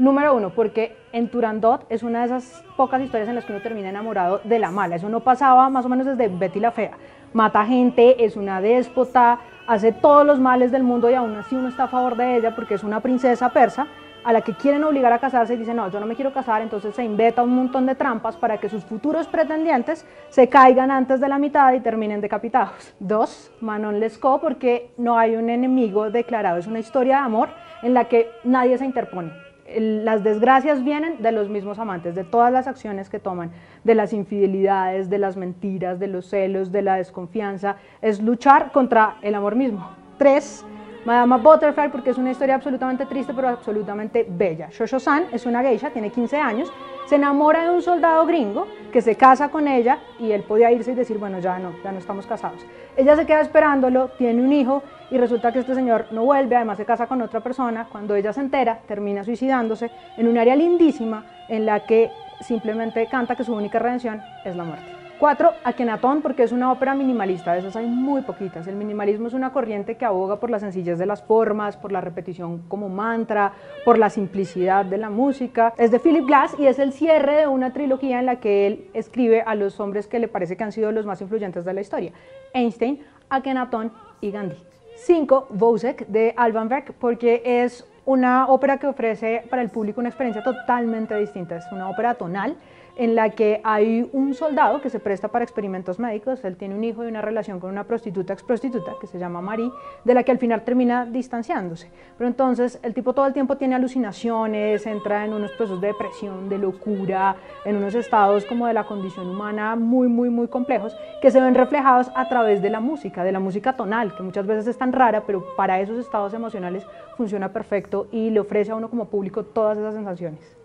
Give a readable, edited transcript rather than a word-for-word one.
Número uno, porque en Turandot es una de esas pocas historias en las que uno termina enamorado de la mala. Eso no pasaba más o menos desde Betty la Fea. Mata gente, es una déspota, hace todos los males del mundo y aún así uno está a favor de ella porque es una princesa persa a la que quieren obligar a casarse y dice no, yo no me quiero casar, entonces se inventa un montón de trampas para que sus futuros pretendientes se caigan antes de la mitad y terminen decapitados. 2. Manon Lescaut, porque no hay un enemigo declarado, es una historia de amor en la que nadie se interpone. Las desgracias vienen de los mismos amantes, de todas las acciones que toman, de las infidelidades, de las mentiras, de los celos, de la desconfianza, es luchar contra el amor mismo. 3. Madama Butterfly, porque es una historia absolutamente triste pero absolutamente bella. Shosho-san es una geisha, tiene 15 años, se enamora de un soldado gringo que se casa con ella y él podía irse y decir, bueno, ya no estamos casados. Ella se queda esperándolo, tiene un hijo y resulta que este señor no vuelve, además se casa con otra persona. Cuando ella se entera, termina suicidándose en un área lindísima en la que simplemente canta que su única redención es la muerte. 4. Akenatón, porque es una ópera minimalista, de esas hay muy poquitas. El minimalismo es una corriente que aboga por la sencillez de las formas, por la repetición como mantra, por la simplicidad de la música. Es de Philip Glass y es el cierre de una trilogía en la que él escribe a los hombres que le parece que han sido los más influyentes de la historia: Einstein, Akenatón y Gandhi. 5. Wozzeck, de Alban Berg, porque es una ópera que ofrece para el público una experiencia totalmente distinta. Es una ópera tonal en la que hay un soldado que se presta para experimentos médicos. Él tiene un hijo y una relación con una prostituta, exprostituta, que se llama Marie, de la que al final termina distanciándose. Pero entonces el tipo todo el tiempo tiene alucinaciones, entra en unos procesos de depresión, de locura, en unos estados como de la condición humana muy complejos, que se ven reflejados a través de la música tonal, que muchas veces es tan rara, pero para esos estados emocionales funciona perfecto y le ofrece a uno como público todas esas sensaciones.